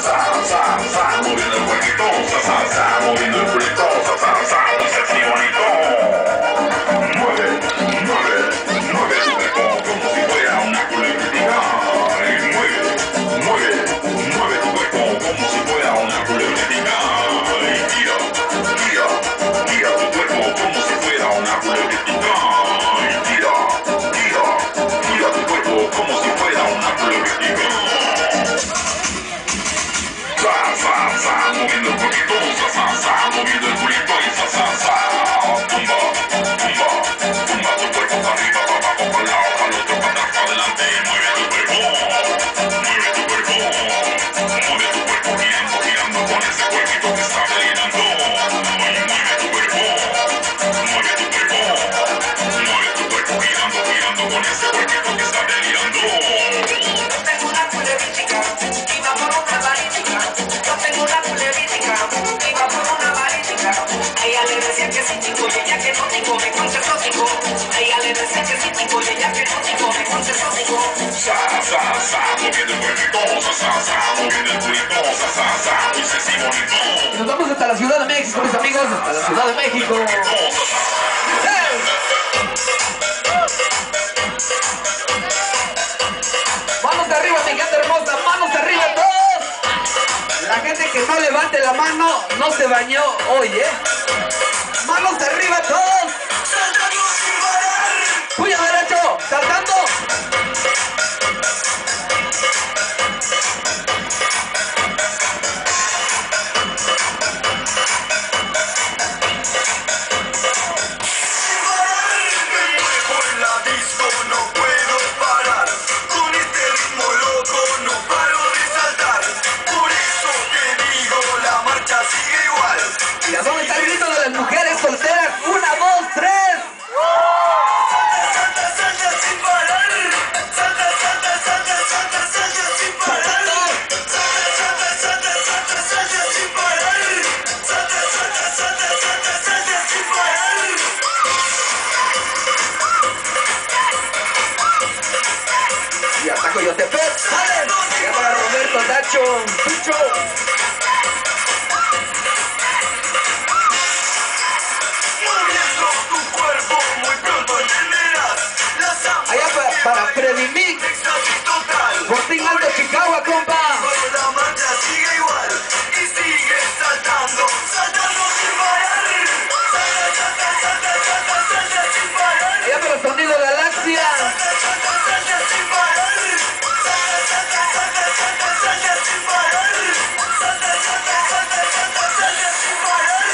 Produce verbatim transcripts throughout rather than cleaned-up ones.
sa, sa, sa, moviendo el cuerpito, sa, sa, sa, moviendo el culito, sa, sa, sa, muy sexy, bonito. Mueve, mueve, mueve tu cuerpo como si fuera una culebrítica. Mueve, mueve, mueve tu cuerpo como si fuera una culebrítica. Y tira, tira, tira tu cuerpo como si fuera una culebrítica. Y tira, tira, tira tu cuerpo como si fuera una culebrítica. Sa, sa, sa, moviendo el cuerpito, sa, sa, sa, moviendo el culito y sa, sa, sa. Tumba, tumba, tumba tu cuerpo para arriba, para abajo, para el lado, para el otro, para atrás, para adelante. Mueve tu cuerpo, mueve tu cuerpo, mueve tu cuerpo girando, girando con ese cuerpito que está delirando. Mueve tu cuerpo, mueve tu cuerpo, mueve tu cuerpo girando, girando con ese cuerpito que está delirando. Yo tengo una culebrítica, iba por una balística. Yo tengo una culebrítica, iba por una balística. A ella le decía que sí, chico, y ella que no, chico, me contestó, chico. A ella le decía que sí, chico, y ella que no, chico, me contestó, chico. Sa, sa, sa, moviendo el cuerpito, sa, sa, sa, moviendo el culito, sa, sa, sa, muy sexy, bonito. Y nos vamos hasta la Ciudad de México, mis amigos, hasta la Ciudad de México. ¡Hey! Manos de arriba, mi gente hermosa, manos de arriba todos. La gente que no levante la mano no se bañó hoy, ¿eh? Manos de arriba todos. Puño derecho, saltando. ¿Y a dónde está el grito de las mujeres solteras? Una, dos, tres. Y ataco yo te pego. ¡Sale! Ya para Roberto, Nacho, Pucho. Allá para, para Freddy Mix, Fortín Alto, Chicago, compa. La marcha sigue igual y sigue saltando, saltando sin parar. Salta, salta, salta, salta, salta sin parar. Allá para Sonido Galaxia. Salta, salta, salta sin parar. Salta, salta, salta, salta, salta sin parar. Salta, salta, salta, salta, salta sin parar.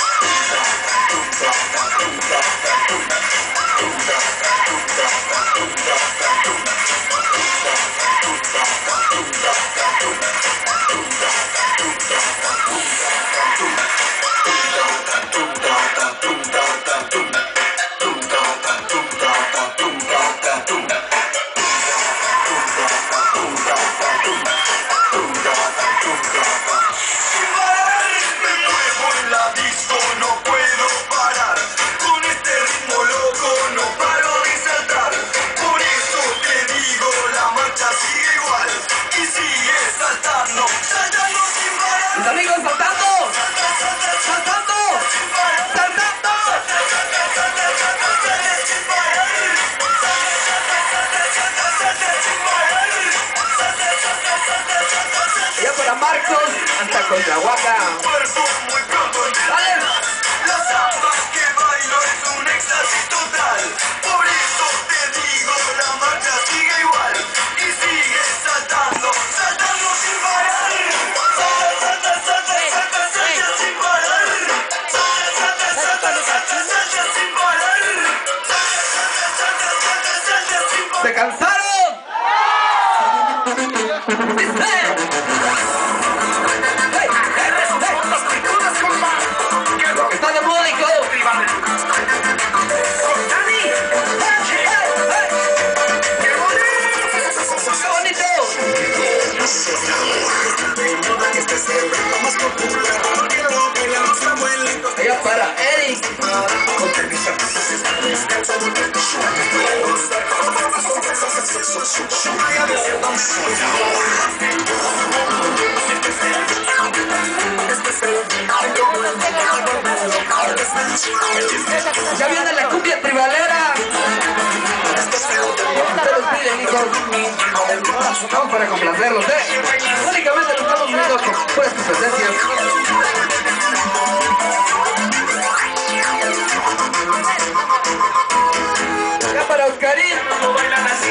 Mis amigos, saltando. Saltando. Saltando. Ya para Marcos, hasta Coyahuaca. Dale. La samba que bailo es un éxtasis total. Por eso te digo, la marcha sigue igual y sigue saltando, saltando sin parar. Salta, salta, salta, salta, salta sin parar. Salta, salta, salta, salta, salta sin parar. Salta, salta, salta, salta sin parar. ¿Se cansaron? ¡Dice! ¡Hey! Lo que está de moda, hijo. ¡Dani! ¡Hey! ¡Hey! ¡Qué bonito! Allá para Eric. Soy Ya viene la cumbia tribalera. Ustedes piden, hijos. Vamos para complacerlos, ¿eh? Únicamente nos estamos uniendo con puras competencias. Ya para Oscarín. No bailan así.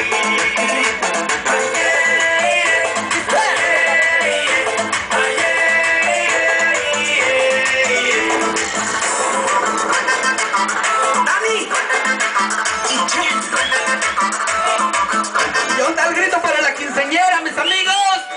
¿Y dónde está el grito para la quinceañera, mis amigos?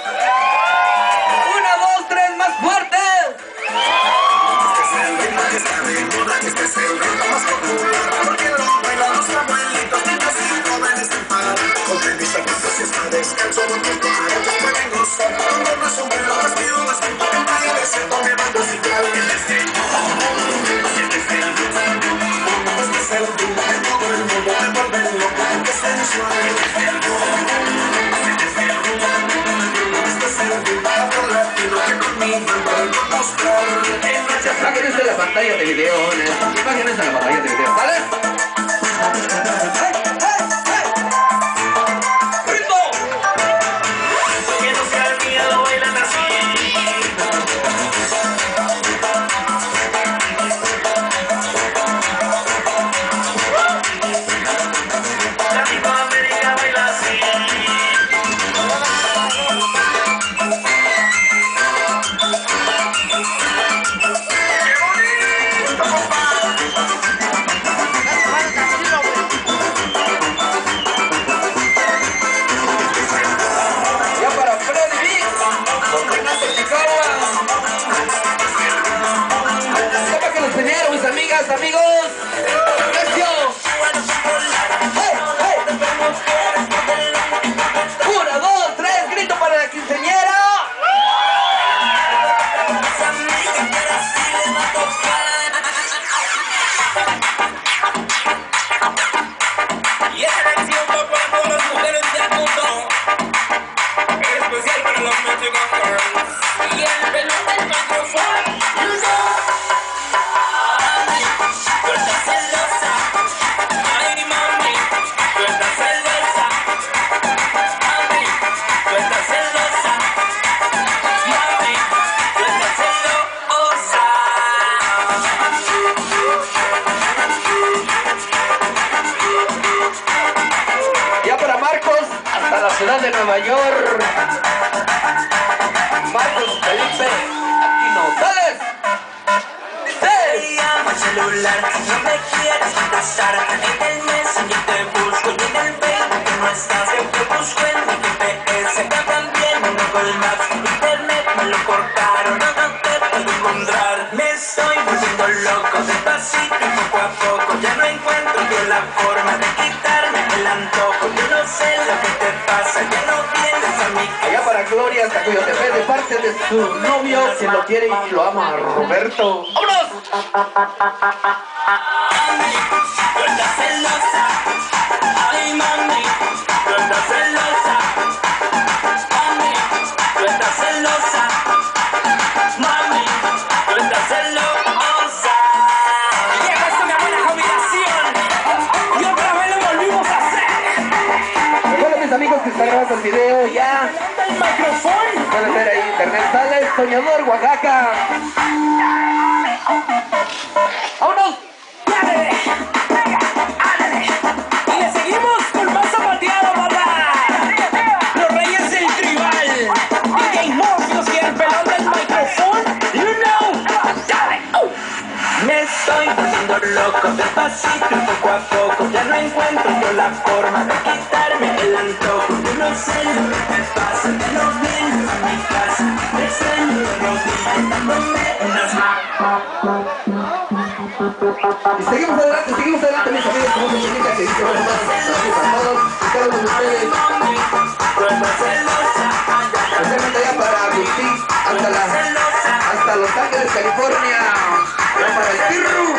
Una, dos, tres, más fuerte. Este es el ritmo que está de moda, este es el ritmo más popular, porque lo bailan los abuelitos, niños y jóvenes sin parar. Con mis zapatos y está descalzo, porque estos muchachos pueden gozar. Con gorra, sombrero, vestido, más punto que nadie de ser con el bando musical. Este es el este es el este es el ritmo que todo el mundo me vuelve loco, porque es sensual. Este es el este es el este es el ritmo latino que conmigo vuelvo a mostrar. Imagínense la pantalla de video, ¿eh? Imagínense la pantalla de video, ¿vale? ¡Hey, hey, hey! ¡Ritmo! Que no sea el miedo, bailan así. Latinoamérica baila así. ¡Qué bonito, compadre! Ya para Freddy Vic, con Renato Chicago. Ya para que los tenieron, mis amigas, amigos. ¡Atención! ¡Hey, hey! Una, dos, tres, grito para la quinceañera. Y esta canción va para todas las mujeres del mundo, en especial para los Mexican girls. Y el pelón del micrófono, you know. Tú estás celosa, ay mami, tú estás celosa, mami, tú estás celosa, mami, tú estás celosa. Ya para Marcos, hasta la ciudad de Nueva York. Marcos Felipe Aquino. ¡Sales! Te ¡Sí! llamo al celular, no me quieres contestar. En el Messenger te busco y en el Facebook que no estás. Yo te busco en mi G P S, pero también en Google Maps. Internet me lo cortaron, no, no te puedo encontrar. Me estoy volviendo loco, despacito y poco a poco. Ya no encuentro yo la forma de quitarme el antojo. Yo no sé lo que te pasa, ya no vienes a mi casa. Allá para Gloria Tacuyotepec, de parte de su novio, que lo quiere y lo ama, Roberto. ¡Vámonos! Mami, tú estás celosa. Ay, mami, tú estás celosa. Mami, tú estás celosa. Mami, tú estás celosa. Llega es una buena combinación. Y otra vez lo volvimos a hacer. Hola mis amigos que están grabando el video, ya El micrófono. pueden ver ahí internet. Sales, Soñador, Oaxaca. ¡Vámonos! Ándale, venga, ándale. Y le seguimos con más zapateado, papá. Los reyes del tribal. D J Morpheus y el pelón del micrófono. You know. Dale. Uh. Me estoy volviendo loco, despacito y poco a poco. Ya no encuentro yo la forma de quitarme el antojo. Yo no sé lo que te pasa, ya no vienes a mi casa. Me extraño de rodillas, dándome unas Y seguimos adelante, seguimos adelante mis amigos, como se indica que dice buenas noches para todos y cada uno de ustedes. Especialmente allá para Agustín, hasta, la, hasta Los Ángeles, California. Ya para el Pirru.